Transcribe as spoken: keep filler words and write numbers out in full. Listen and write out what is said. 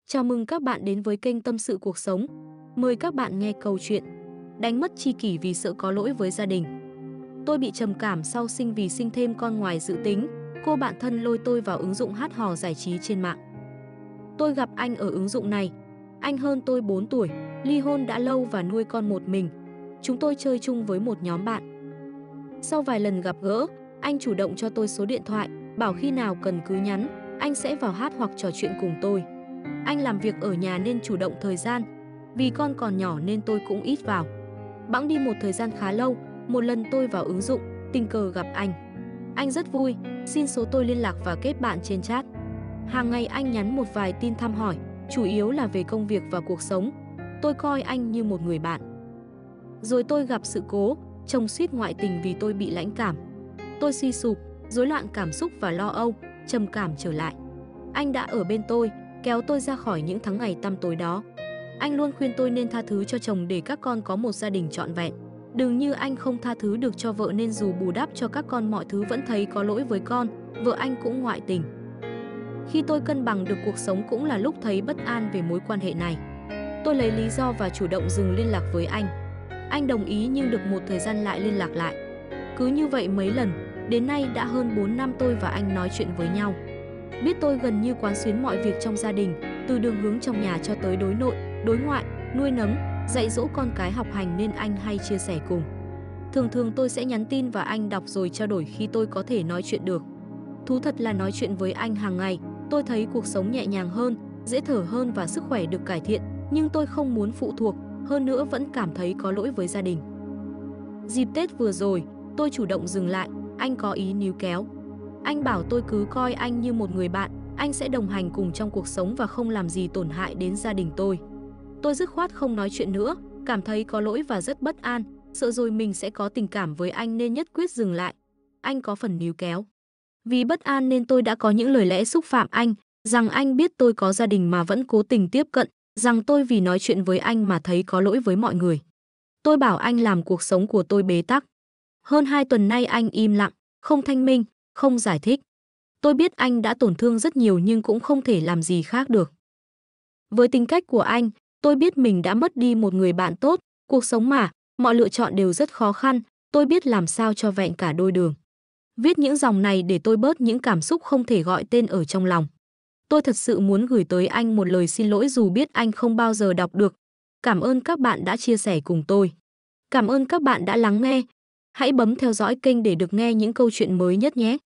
Chào mừng các bạn đến với kênh Tâm sự cuộc sống. Mời các bạn nghe câu chuyện Đánh mất tri kỷ vì sợ có lỗi với gia đình. Tôi bị trầm cảm sau sinh vì sinh thêm con ngoài dự tính. Cô bạn thân lôi tôi vào ứng dụng hát hò giải trí trên mạng. Tôi gặp anh ở ứng dụng này. Anh hơn tôi bốn tuổi, ly hôn đã lâu và nuôi con một mình. Chúng tôi chơi chung với một nhóm bạn. Sau vài lần gặp gỡ, anh chủ động cho tôi số điện thoại, bảo khi nào cần cứ nhắn, anh sẽ vào hát hoặc trò chuyện cùng tôi. Anh làm việc ở nhà nên chủ động thời gian, vì con còn nhỏ nên tôi cũng ít vào. Bẵng đi một thời gian khá lâu, một lần tôi vào ứng dụng, tình cờ gặp anh. Anh rất vui, xin số tôi liên lạc và kết bạn trên chat. Hàng ngày anh nhắn một vài tin thăm hỏi, chủ yếu là về công việc và cuộc sống. Tôi coi anh như một người bạn. Rồi tôi gặp sự cố, chồng suýt ngoại tình vì tôi bị lãnh cảm. Tôi suy sụp, rối loạn cảm xúc và lo âu, trầm cảm trở lại. Anh đã ở bên tôi, kéo tôi ra khỏi những tháng ngày tăm tối đó. Anh luôn khuyên tôi nên tha thứ cho chồng để các con có một gia đình trọn vẹn. Đừng như anh không tha thứ được cho vợ nên dù bù đắp cho các con mọi thứ vẫn thấy có lỗi với con, vợ anh cũng ngoại tình. Khi tôi cân bằng được cuộc sống cũng là lúc thấy bất an về mối quan hệ này. Tôi lấy lý do và chủ động dừng liên lạc với anh. Anh đồng ý nhưng được một thời gian lại liên lạc lại. Cứ như vậy mấy lần, đến nay đã hơn bốn năm tôi và anh nói chuyện với nhau. Biết tôi gần như quán xuyến mọi việc trong gia đình, từ đường hướng trong nhà cho tới đối nội, đối ngoại, nuôi nấng, dạy dỗ con cái học hành nên anh hay chia sẻ cùng. Thường thường tôi sẽ nhắn tin và anh đọc rồi trao đổi khi tôi có thể nói chuyện được. Thú thật là nói chuyện với anh hàng ngày, tôi thấy cuộc sống nhẹ nhàng hơn, dễ thở hơn và sức khỏe được cải thiện, nhưng tôi không muốn phụ thuộc, hơn nữa vẫn cảm thấy có lỗi với gia đình. Dịp Tết vừa rồi, tôi chủ động dừng lại, anh có ý níu kéo. Anh bảo tôi cứ coi anh như một người bạn, anh sẽ đồng hành cùng trong cuộc sống và không làm gì tổn hại đến gia đình tôi. Tôi dứt khoát không nói chuyện nữa, cảm thấy có lỗi và rất bất an, sợ rồi mình sẽ có tình cảm với anh nên nhất quyết dừng lại. Anh có phần níu kéo. Vì bất an nên tôi đã có những lời lẽ xúc phạm anh, rằng anh biết tôi có gia đình mà vẫn cố tình tiếp cận, rằng tôi vì nói chuyện với anh mà thấy có lỗi với mọi người. Tôi bảo anh làm cuộc sống của tôi bế tắc. Hơn hai tuần nay anh im lặng, không thanh minh, không giải thích. Tôi biết anh đã tổn thương rất nhiều nhưng cũng không thể làm gì khác được. Với tính cách của anh, tôi biết mình đã mất đi một người bạn tốt, cuộc sống mà, mọi lựa chọn đều rất khó khăn, tôi biết làm sao cho vẹn cả đôi đường. Viết những dòng này để tôi bớt những cảm xúc không thể gọi tên ở trong lòng. Tôi thật sự muốn gửi tới anh một lời xin lỗi dù biết anh không bao giờ đọc được. Cảm ơn các bạn đã chia sẻ cùng tôi. Cảm ơn các bạn đã lắng nghe. Hãy bấm theo dõi kênh để được nghe những câu chuyện mới nhất nhé.